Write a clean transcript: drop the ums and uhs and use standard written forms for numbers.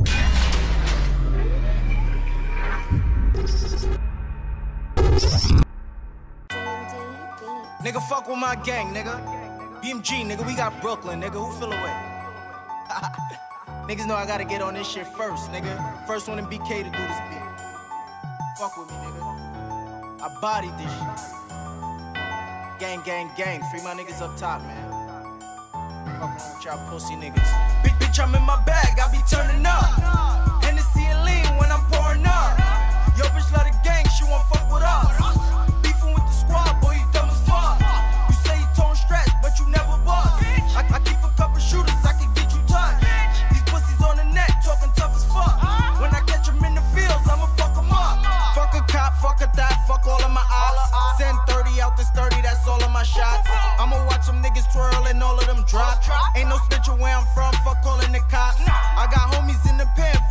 Nigga, fuck with my gang, nigga. BMG, nigga, we got Brooklyn, nigga. Who feel away? Niggas know I gotta get on this shit first, nigga. First one in BK to do this beat. Fuck with me, nigga. I bodied this shit. Gang, gang, gang. Free my niggas up top, man. Fuck with y'all pussy niggas. Bitch, I'm in my bag, I be turning up. Hennessy and lean when I'm pouring up. Yo, bitch, love the gang, she won't fuck with us. Beefing with the squad, boy, you dumb as fuck. You say you tone stretch, but you never bust. I keep a couple shooters, I can get you touched. These pussies on the net, talking tough as fuck. When I catch them in the fields, I'ma fuck them up. Fuck a cop, fuck a thot, fuck all of my ops. Send 30 out this 30, that's all of my shots. I'ma watch them niggas twirl and all of them drop. Ain't no snitching where I'm from, fuck calling the cops. I got homies in the pen,